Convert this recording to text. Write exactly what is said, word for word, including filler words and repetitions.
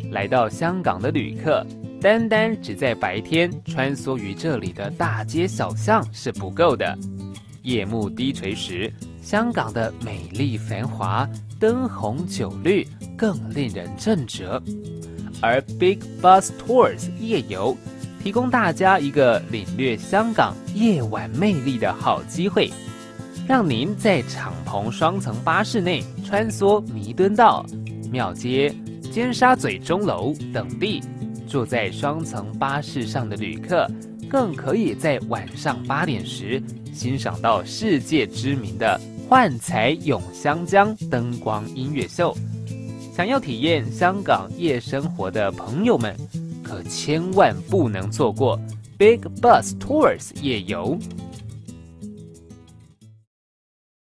来到香港的旅客，单单只在白天穿梭于这里的大街小巷是不够的。夜幕低垂时，香港的美丽繁华，灯红酒绿，更令人震折。而 Big Bus Tours 夜游提供大家一个领略香港夜晚魅力的好机会，让您在敞篷双层巴士内穿梭弥敦道、庙街、尖沙咀钟楼等地。住在双层巴士上的旅客，更可以在晚上八点时欣赏到世界知名的幻彩咏香江灯光音乐秀。想要体验香港夜生活的朋友们，可千万不能错过 Big Bus Tours 夜游。